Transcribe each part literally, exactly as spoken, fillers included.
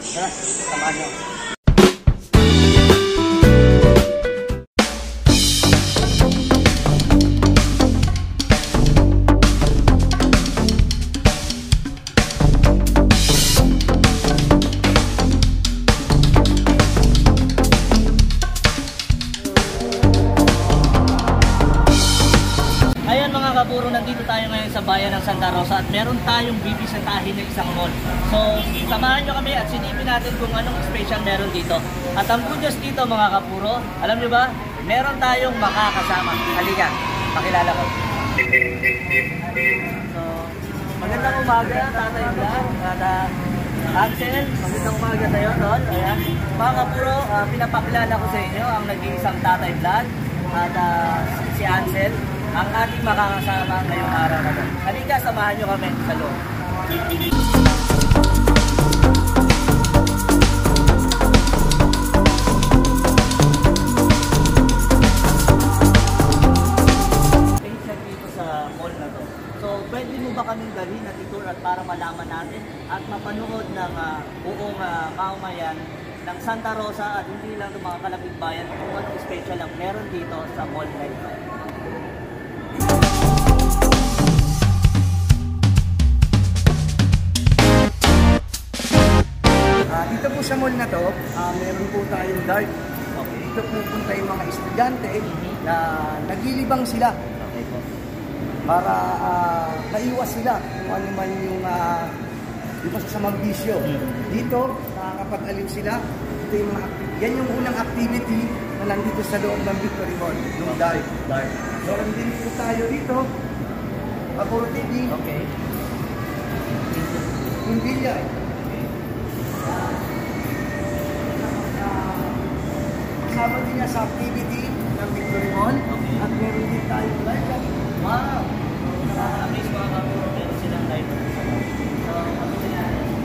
Tara, samahan nyo. Kapuro, nandito tayo ngayon sa bayan ng Santa Rosa at meron tayong bibisitahin na isang mall. So, samahan nyo kami at silipin natin kung anong special meron dito. At ang good news dito mga kapuro, alam nyo ba, meron tayong makakasama. Halika, pakilala ko. So, magandang umaga, Tatay Vlog. At uh, Ansel, magandang umaga tayo, Tol. Ayan. Mga kapuro, uh, pinapakilala ko sa inyo ang nag-iisang Tatay Vlog at uh, si Ansel, ang ating makakasama ngayong araw na ito. Halika, samahan nyo kami sa loob. Tingnan dito sa mall na to. So, pwede mo ba kaming dalhin at itour at para malaman natin at mapanood ng uh, buong uh, mamamayan ng Santa Rosa at hindi lang ng mga kalapit bayan kung ano special ang meron dito sa mall na ito. Dito po sa mall na to, uh, meron po tayong dart. Okay. Dito pupunta yung mga estudyante na naglilibang sila. Okay po. Para uh, maiwas sila kung ano man yung uh, yung masasamang bisyo. Mm-hmm. Dito, nakakapag-aliw sila. Ito yung mga, yan yung unang activity na nandito sa loob ng Victory Mall, yung dart. Dart. So, nandito po tayo dito. Pagpuro T V. Okay. Yung billiard. Kasama din niya sa activity ng Victory Mall. Okay. At meron din tayong library. Wow! Nakaka-amaze mga kapuro, meron silang library. So, ano sila?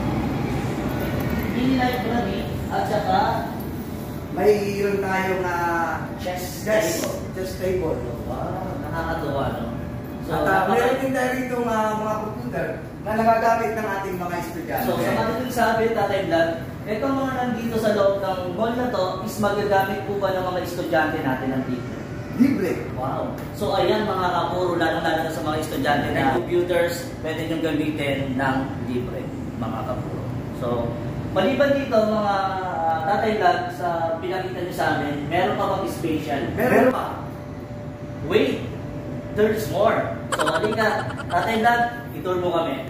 E-library at saka mayroon tayong uh, chess chess table. Chess table. Wow! Nakakatuwa, no? So, at uh, meron din tayo rito uh, mga computer na nagagamit ng ating mga estudyante. So, sa madaling sabi, Tatay Vlog, ito mga nandito sa loob ng mall na to is magagamit po ba ng mga estudyante natin ng libre? Libre. Wow. So ayan mga kapuro, lalo-lalo na sa mga estudyante na computers, pwede nyo gamitin ng libre, mga kapuro. So, maliban dito mga uh, Tatay Vlog, sa pinakita nyo sa amin, meron pa bang special? Meron pa. Wait, there's more. So halika, Tatay Vlog, itour mo kami.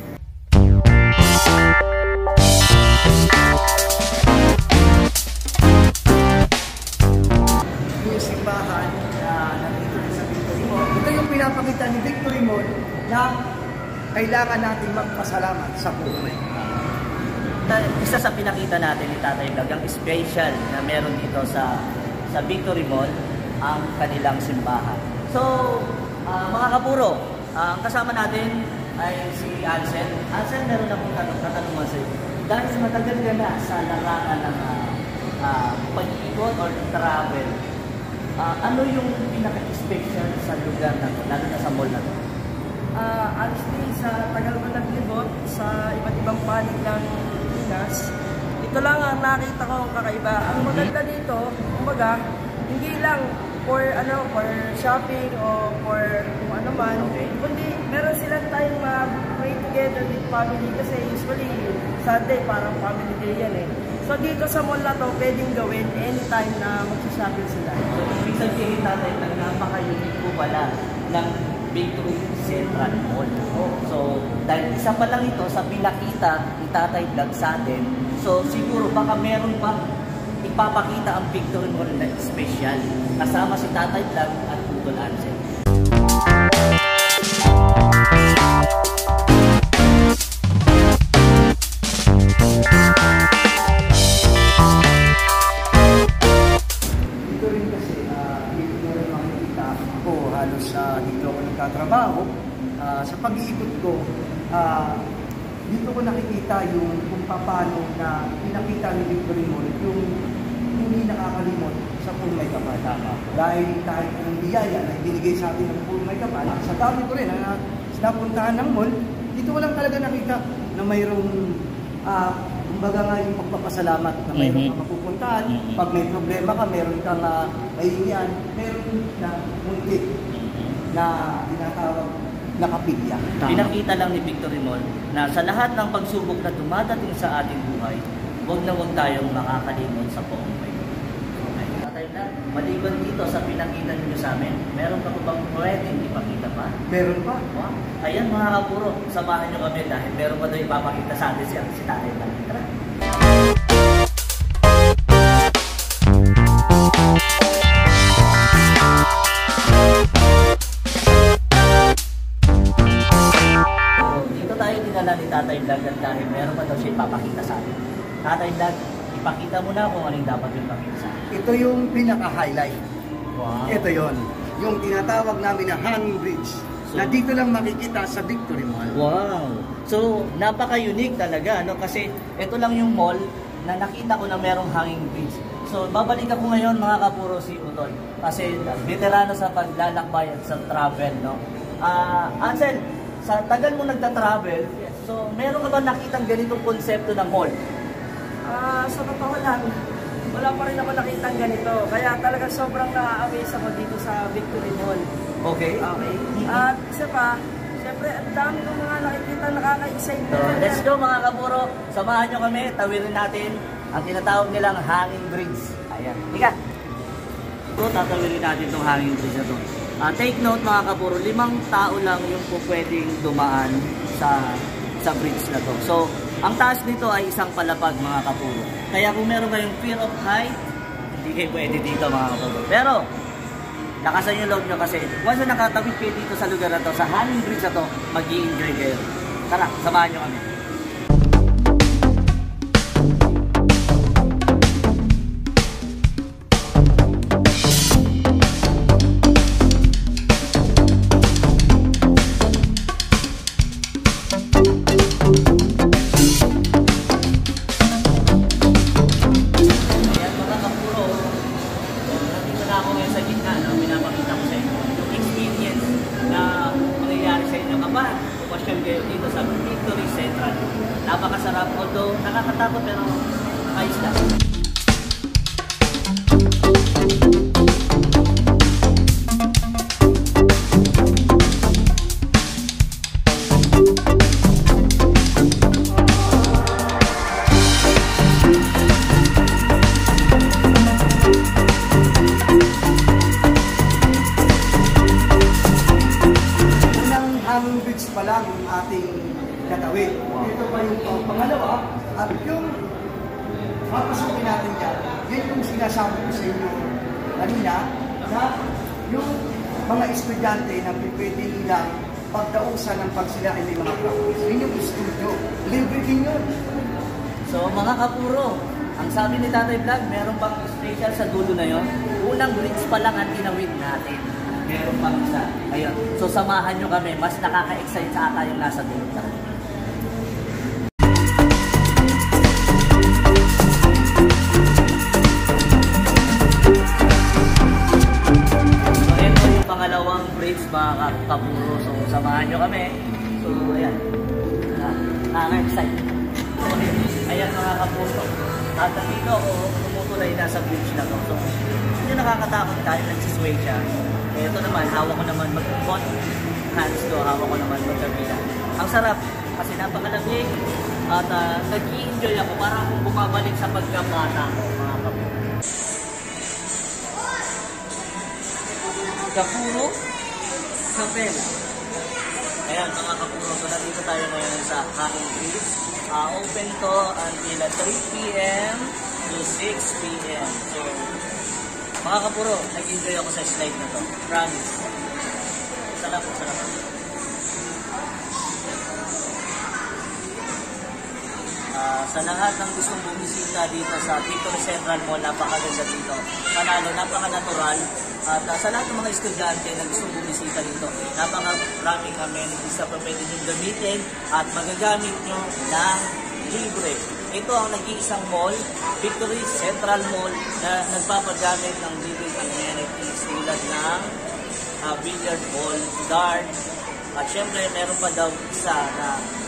Simbahan na nandito sa Victory Mall. Ito yung pinapakita ni Victory Mall na kailangan natin magpasalamat sa buhay. Isa sa pinakita natin ni Tatay Vlog, ang special na meron dito sa sa Victory Mall, ang kanilang simbahan. So, uh, mga kapuro, uh, ang kasama natin ay si Ansel. Ansel, meron akong tanong, tatanungan sa iyo. Dahil matagal ka na sa larangan ng uh, uh, pag-iikot or travel, Uh, ano yung pinaka-special sa lugar na to, lalo na sa mall na to? Uh, honestly, sa tagal ko naglibot sa iba't ibang panig ng Pinas, ito lang ang nakita ko kakaiba. Ang maganda dito, kumbaga, hindi lang for ano for shopping o for kung ano man, okay, kundi meron silang tayong ma-play together with family kasi usually Sunday parang family day yan eh. So dito sa mall na to, pwedeng gawin anytime na mag-shopping sila. So ibig sabihin natin na napaka-unique po pala ng Victory Central Mall. So dahil isa pa lang ito sa pinakita ni Tatay Vlog sa atin, so siguro baka meron pa ipapakita ang Victory Mall na special. Kasama si Tatay Vlog at Putol Ansel. Dito rin kasi, uh, dito mo rin makikita ako halos uh, dito ako nagtatrabaho. Uh, sa pag-iikot ko, uh, dito ko nakikita yung kung paano na pinakita ni Victory Mall yung hindi nakakalimot sa Puro May Kapal. Dahil kahit anong biyaya na ibinigay sa atin ng Puro May Kapal, sa dami ko rin na sa napuntahan ng mall, dito ko lang talaga nakita na mayroong uh, kumbaga nga yung pagpapasalamat na mayroon Mhm. kang mapupuntahan. Mhm. Pag may problema ka, meron kang uh, mahingian, meron na muntik na tinatawag na kapilya. Pinakita lang ni Victory Mall na sa lahat ng pagsubok na dumadating sa ating buhay, huwag na huwag tayong makakalimot sa poong may. Okay. Tatay na, maliban dito sa pinakita niyo sa amin, meron ka pa bang pwedeng ipakita pa? Meron pa. Wow. Ayan mga kapuro, samahan niyo kami dahil meron pa daw ipapakita sa atin siya, si Tatay na. Tara. Dinala ni Tatay Vlog at dahil meron pa daw siya ipapakita sa atin. Tatay Vlog, ipakita mo na kung anong dapat yung ipakita sa atin. Ito yung pinaka-highlight. Wow. Ito yon, yung tinatawag namin na hanging bridge So, na dito lang makikita sa Victory Mall. Wow! So, napaka-unique talaga, no? Kasi ito lang yung mall na nakita ko na merong hanging bridge. So, babalik ako ngayon mga kapuro si Utol. Kasi veterano sa paglalakbay at sa travel, no? Ah, uh, Ansel, sa tagal mo nagta-travel, so meron ka ba nakitang ganitong konsepto ng mall? Ah, sa totoo lang, wala pa rin ako nakitang ganito. Kaya talaga sobrang na-amaze ako dito sa Victory Mall. Okay. Okay. At isa pa, siyempre, ang dami ng mga nakikita nakaka-excite. So, let's go mga kapuro. Samahan nyo kami, tawirin natin ang tinatawag nilang hanging bridge. Ayan. Ika. Ito, tatawirin natin itong hanging bridge na ito. Uh, take note mga kapuro, limang tao lang yung po pwedeng dumaan sa sa bridge na to. So, ang taas nito ay isang palapag mga kapuro. Kaya kung meron kayong fear of height, hindi kayo pwede dito mga kapuro. Pero, lakasan yung loob nyo kasi once na nakatawid kayo dito sa lugar na to, sa hanging bridge na to, mag-i-enjoy kayo. Tara, samahan nyo kami. Napakasarap, although nakakatakot pero ayos lang. Unang hanging bridge pa lang yung ating natawid. Ito pa yung uh, pangalawa, at yung papasukin natin dyan, yun yung sinasabi ko sa inyo kanina, na yung mga estudyante na pwede nilang pagdausan ng pag sila ay may mga practice. Yun yung studio. Libre din yun. So mga kapuro, ang sabi ni Tatay Vlog, meron pang special sa dulo na yon. Unang bridge pa lang ang tinawid natin. Meron pang isa. Ayun. So samahan nyo kami, mas nakaka-excite sa ata yung nasa dulo. Pangalawang bridge mga kapuro. So, samahan nyo kami. So, ayan. Nakaka-excite. So, ayan mga kapuro. At dito ako tumutulay na sa bridge na to. So, hindi nakakatakot dahil nagsisway siya. Eh, ito naman, hawak ko naman mag-bot hands ko. Hawak ko naman mag-kabila. Ang sarap kasi napakalamig. At uh, nag-i-enjoy ako. Parang kung bumabalik sa pagkabata ko mga kapuro. Kapuro Kapel. Ayan mga kapuro, so nandito tayo ngayon sa hanging bridge. Uh, open to until three p m to six p m So mga kapuro, nag-enjoy ako sa slide na to. Promise. Sarap, sarap. Uh, sa lahat ng gustong bumisita dito sa Victory Central Mall, napakaganda dito. Panalo, napaka-natural. At uh, sa lahat ng mga estudyante na gustong bumisita dito, napaka-raming amenities na pwede nyo gamitin at magagamit nyo ng libre. Ito ang nag-iisang mall, Victory Central Mall, na nagpapagamit ng libre amenities tulad ng uh, billiard ball, dart, at syempre meron pa daw isa na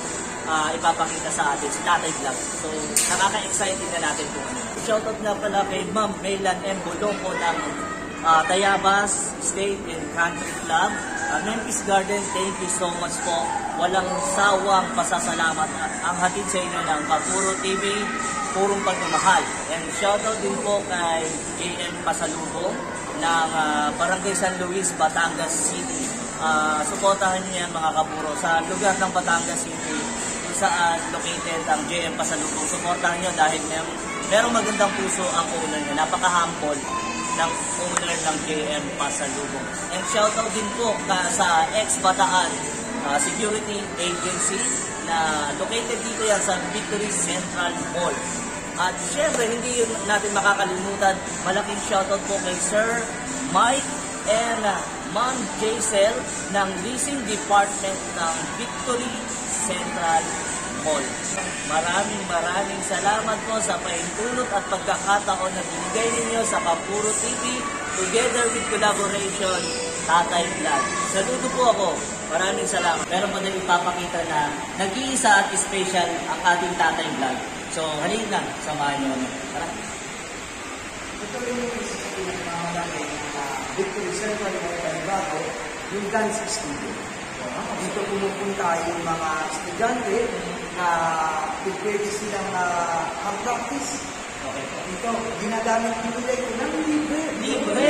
uh, ipapakita sa atin si Tatay Vlog. So, nakaka-excited na natin kung ano. Shoutout na pala kay Ma'am Maylan M. Bolonco ng uh, Tayabas State and Country Club. Uh, Memphis Garden, thank you so much po. Walang sawang pasasalamat ang hatid sa inyo ng Kapuro T V, purong pagmamahal. And shoutout din po kay J M Pasalubong ng uh, Barangay San Luis, Batangas City. Uh, suportahan niyo yan mga kapuro sa lugar ng Batangas City kung saan located ang J M Pasalubong. Suportahan niyo dahil merong, merong magandang puso ang owner niya. Napaka-humble ng owner ng J M Pasalubong. And shoutout din po ka sa ex-Bataan uh, Security Agency na located dito yan sa Victory Central Mall. At syempre, hindi natin makakalimutan, malaking shoutout po kay Sir Mike and uh, Ma'am Jaisel ng Leasing Department ng Victory Central Mall. Maraming maraming salamat po sa paintulot at pagkakataon na binigay ninyo sa Kapuro T V together with collaboration Tatay Vlog. Saludo po ako. Maraming salamat. Meron po na ipapakita na nag-iisa at special ang ating Tatay Vlog. So, halina lang. Samahan nyo. Maraming. Ito yung isa sa pinakamalaki na Victory Central Mall, yung dance studio. Dito pumupunta yung mga estudyante na pwede silang uh, practice. Okay. Dito, ginagamit nila ito ng libre. Libre!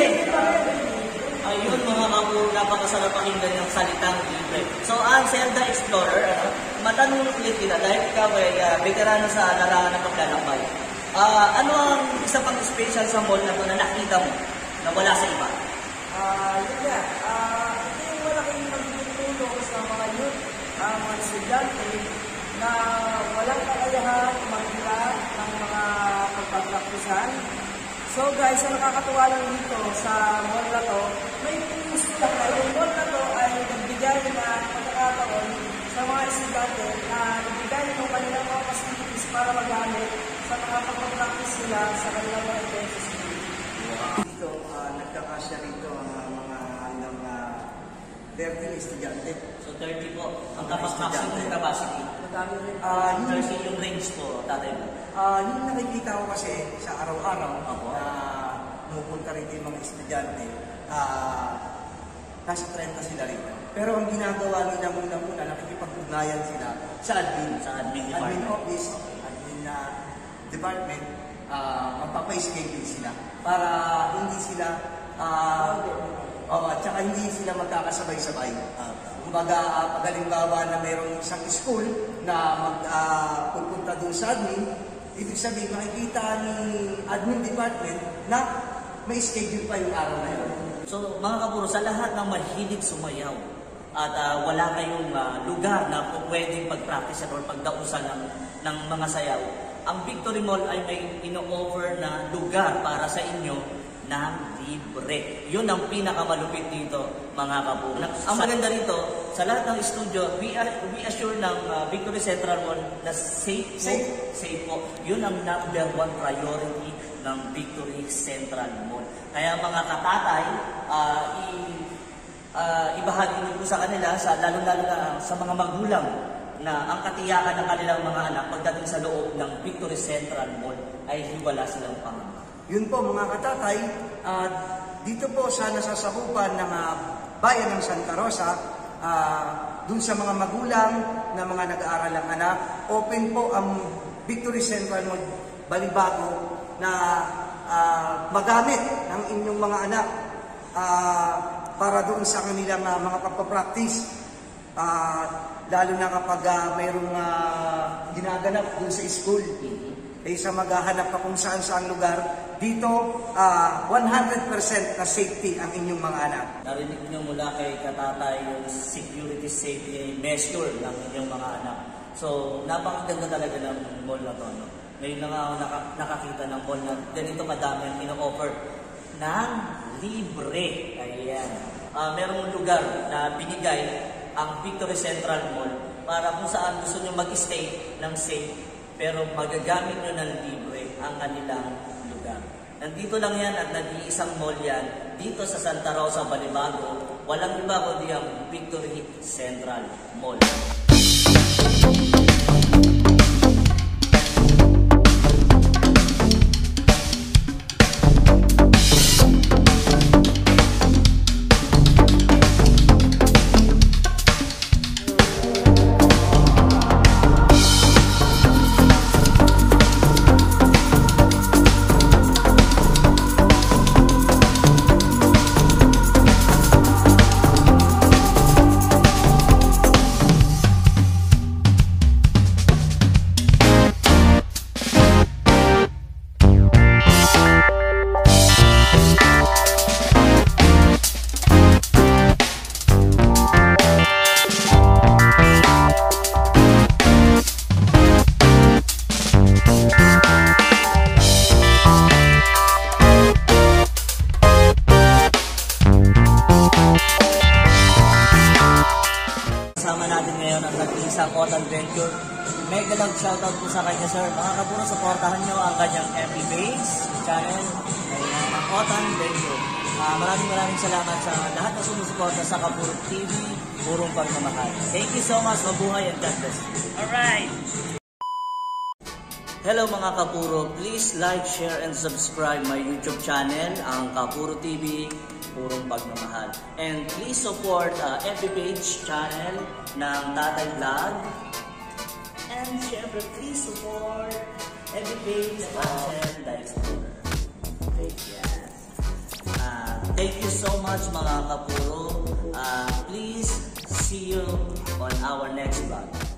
Ayun mga kapuro, napakasarap pakinggan yung salitang libre. So, Ansel the Explorer, ano, matanong ulit kita dahil ikaw ay uh, veterano sa larangan ng paglalakbay. Uh, ano ang isa pang special sa mall na ito na nakita mo na wala sa iba? Ah, uh, yun nga. Ah, uh, ito yung malaking magtutulong sa mga youth, ang mga estudyante na walang kakayahan magla ng mga pagpapraktisan. So guys, ang nakakatuwa lang dito sa mall na to, may gusto lang na yung mall na to ay nagbigay na pagkakataon sa mga estudyante na nagbigay ng kanilang mga facilities para magamit sa mga pagpapractice nila sa kanilang mga events. Dito, uh, nagkakasya rito ang uh, mga ilang uh, thirty na estudyante. So, thirty po. Ang maximum capacity. Madami rin. Uh, yung, thirty yung range po, Tatay mo. uh, yung nakikita ko kasi sa araw-araw Opo. na pumupunta rito yung mga estudyante, uh, nasa thirty sila rito. Pero ang ginagawa nila muna-muna, nakikipag-ugnayan sila sa admin. Sa admin department. Admin office, admin uh, department, uh, magpapa-schedule sila para hindi sila uh, oh, at saka hindi sila magkakasabay-sabay. Uh, kumbaga, uh, pag halimbawa na mayroong isang school na magpupunta uh, doon sa admin, ibig sabihin makikita ni admin department na may schedule pa yung araw na yun. So mga kapuro, sa lahat ng mahilig sumayaw at uh, wala kayong uh, lugar na pwedeng pag-practice or pagdausan ng, ng mga sayaw, ang Victory Mall ay may ino-offer na lugar para sa inyo ng libre. Yun ang pinakamalupit dito, mga kapuro. Ang maganda rito, sa lahat ng studio, we, are, we assure ng uh, Victory Central Mall na safe po. Safe. Safe po. Yun ang number one priority ng Victory Central Mall. Kaya mga katatay, uh, i, uh, ibahagi niyo po sa kanila, sa, lalo-lalo na sa mga magulang, na ang katiyakan ng kanilang mga anak pagdating sa loob ng Victory Central Mall ay hiwala silang pangamba. Yun po mga katatay, uh, dito po sa nasasakupan ng uh, bayan ng Santa Rosa, uh, dun sa mga magulang na mga nag-aaral ng anak, open po ang Victory Central Mall Balibago na uh, magamit ng inyong mga anak uh, para doon sa kanilang uh, mga pagpapractice. Uh, lalo na kapag uh, mayroong uh, ginaganap doon sa school. Kaysa maghahanap pa kung saan saan lugar, dito uh, one hundred percent na safety ang inyong mga anak. Narinig niyo mula kay katatay yung security safety measure ng inyong mga anak. So, napakaganda talaga ng mall na to. No? Ngayon na nga ako naka, nakakita ng mall na ganito kadami ang ino-offer ng libre. Ayan. Uh, merong lugar na binigay ang Victory Central Mall para kung saan gusto nyo mag-stay ng safe pero magagamit nyo ng libre ang kanilang lugar. Nandito lang yan at nag-iisang mall yan dito sa Santa Rosa, Balibago. Walang iba kundi ang Victory Central Mall. video. Mega lang shoutout po sa kanya, sir. Mga kapuro, supportahan nyo ang kanyang F B page, channel, ayan, ang Otan Video. Uh, maraming maraming salamat sa lahat na sumusuporta sa Kapuro T V, purong pagmamahal. Thank you so much, mabuhay and God bless you. Alright! Hello mga Kapuro, please like, share, and subscribe my YouTube channel, ang Kapuro T V, purong pagmamahal. And please support uh, F B page channel ng Tatay Vlog. And syempre, please support F B page channel The Explorer. Okay, yeah. Uh, thank you so much mga Kapuro. Uh, please see you on our next vlog.